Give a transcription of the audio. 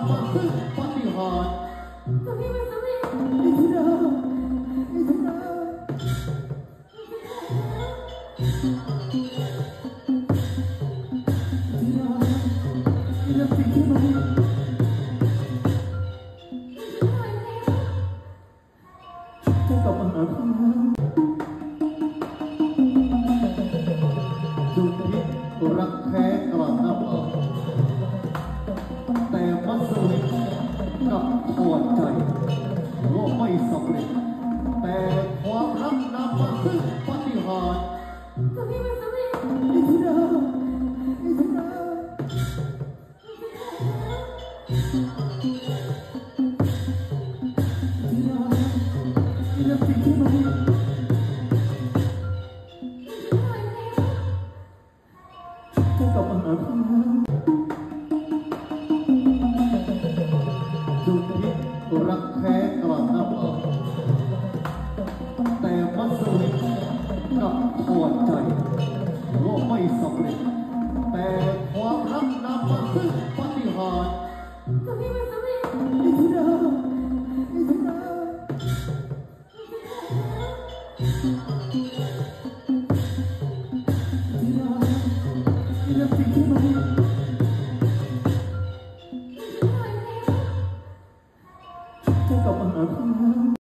ำมาซึ่งปฏิหารย์จะไม่เป็นสำเร็จอิทธิดาอิทธิดาสิ่งที่มันจะกลับมาหาคุณจุดพิษรักแท้กลั่นน้ำเอาแต่มัสลิมกับถอดใจก็ไม่สำเร็จแต่ความรักนำมาซึ่งปฏิหารย์จะไม่เป็นสำเร็จอิทธิดาอิทธิดาสิ่งที่มันจะกลับมาหาคุณจุดพิษรักแท้กลั่นน้ำเอาแต่มัสลิมกับถอดใจก็ไม่สำเร็จแต่ความรักนำมาซึ่งปฏิหารย์จะไม่เป็นสำเร็จอิทธิดาอิทธิดา